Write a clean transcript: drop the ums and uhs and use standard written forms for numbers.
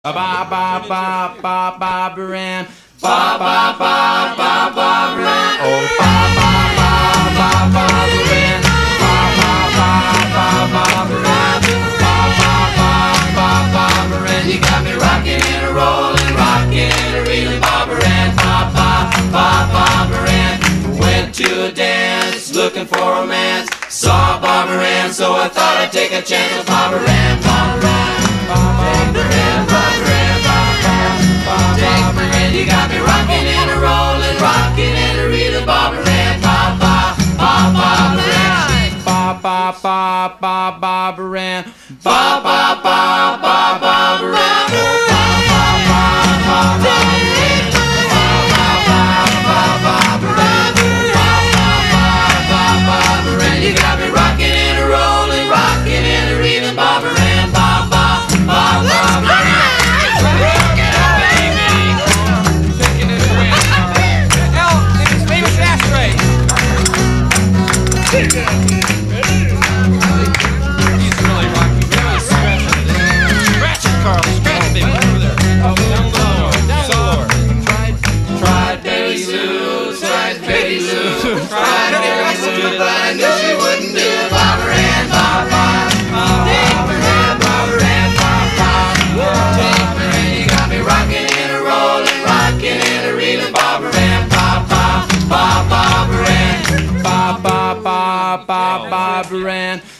Ba ba ba ba Barbara Ann. Ba ba ba ba Barbara Ann. Oh ba ba ba ba Barbara Ann. Ba ba ba ba Barbara Ann. Ba ba ba ba Barbara Ann. You got me rocking and a rolling, rocking and a reeling, Barbara Ann. Ba ba ba Barbara Ann. Went to a dance looking for romance. Saw Barbara Ann, so I thought I'd take a chance with Barbara Ann. Barbara Ann. Barbara Ann. Barbara Ann. Barbara Ann. You got me rocking and a rolling, rocking and a reeling, Barbara Ann. Ba ba ba Barbara Ann. Ba ba ba ba Barbara Ann. Ba ba ba ba Barbara Ann. Ba ba ba ba Barbara Ann. Ba ba ba ba Barbara Ann. Ba ba ba ba Barbara Ann. You got me rocking and a rolling, rocking and a reeling, Barbara Ann. Ba ba ba Barbara Ann. He's really rocking. Really scratching it. Scratch it, Carl. Scratch it, baby. Over there. Oh, down low. Down lower. Tried Betty Lou. Tried Betty Lou. Tried Betty Lou, but I knew she wouldn't do it. Barbara Ann, Barbara Ann, Barbara Ann, Barbara Ann. You got me rocking and a rolling, rocking and a reeling, Barbara Ann, Barbara Ann. Ba ba ba ba Barbara Ann.